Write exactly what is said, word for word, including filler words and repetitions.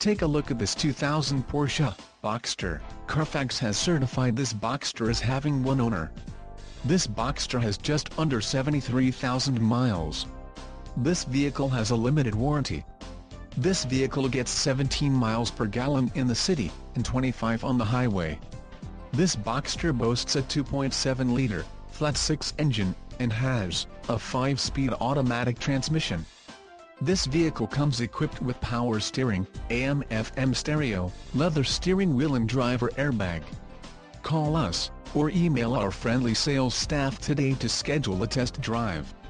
Take a look at this two thousand Porsche Boxster. Carfax has certified this Boxster as having one owner. This Boxster has just under seventy-three thousand miles. This vehicle has a limited warranty. This vehicle gets seventeen miles per gallon in the city, and twenty-five on the highway. This Boxster boasts a two point seven liter, flat-six engine, and has a five-speed automatic transmission. This vehicle comes equipped with power steering, A M F M stereo, leather steering wheel and driver airbag. Call us, or email our friendly sales staff today to schedule a test drive.